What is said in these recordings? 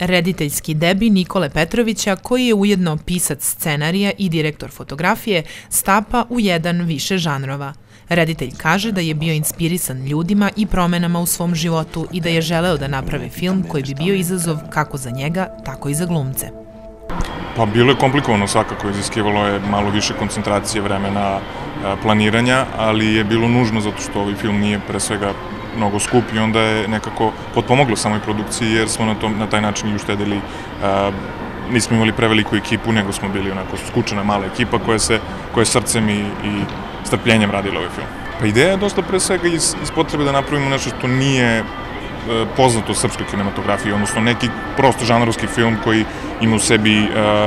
Rediteljski debi Nikole Petrovića, koji je ujedno pisac scenarija i direktor fotografije, stapa u jedan više žanrova. Reditelj kaže da je bio inspirisan ljudima i promenama u svom životu i da je želeo da napravi film koji bi bio izazov kako za njega, tako i za glumce. Pa bilo je komplikovano svakako, iziskivalo je malo više koncentracije, vremena, planiranja, ali je bilo nužno zato što ovaj film nije pre svega mnogo skup i onda je nekako potpomoglo samoj produkciji jer smo na taj način i uštedili, nismo imali preveliku ekipu, nego smo bili onako skučena mala ekipa koja je srcem i strpljenjem radila ovaj film. Pa ideja je dosta pre svega iz potrebe da napravimo nešto što nije poznato u srpskoj kinematografiji, odnosno neki prosto žanrovski film koji ima u sebi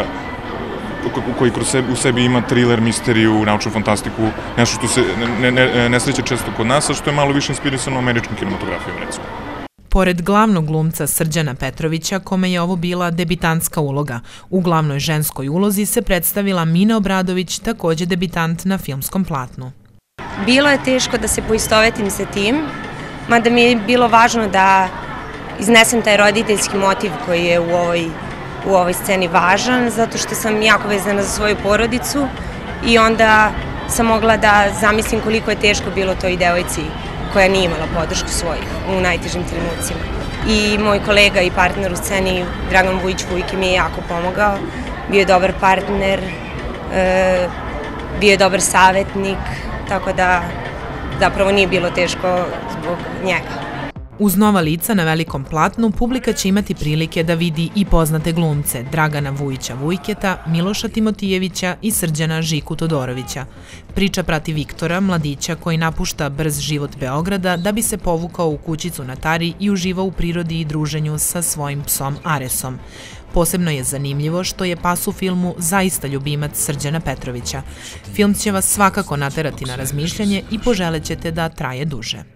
u sebi ima thriller, misteriju, naučnu fantastiku, nešto što se ne sreće često kod nas, a što je malo više inspirisano američkom kinematografijom, recimo. Pored glavnog glumca Srđana Petrovića, kome je ovo bila debitantska uloga, u glavnoj ženskoj ulozi se predstavila Mina Obradović, takođe debitant na filmskom platnu. Bilo je teško da se poistovetim sa tim, mada mi je bilo važno da iznesem taj roditeljski motiv koji je u ovoj sceni važan, zato što sam jako vezana za svoju porodicu i onda sam mogla da zamislim koliko je teško bilo toj devojci koja nije imala podršku svojih u najtežim trenucima. I moj kolega i partner u sceni, Dragan Vujić-Vujke, mi je jako pomogao. Bio je dobar partner, bio je dobar savjetnik, tako da zapravo nije bilo teško zbog njega. Uz nova lica na velikom platnu, publika će imati prilike da vidi i poznate glumce Dragana Vujića-Vujketa, Miloša Timotijevića i Srđana Žiku Todorovića. Priča prati Viktora, mladića koji napušta brz život Beograda da bi se povukao u kućicu na Tari i uživao u prirodi i druženju sa svojim psom Aresom. Posebno je zanimljivo što je pas u filmu zaista ljubimac Srđana Petrovića. Film će vas svakako naterati na razmišljanje i poželećete da traje duže.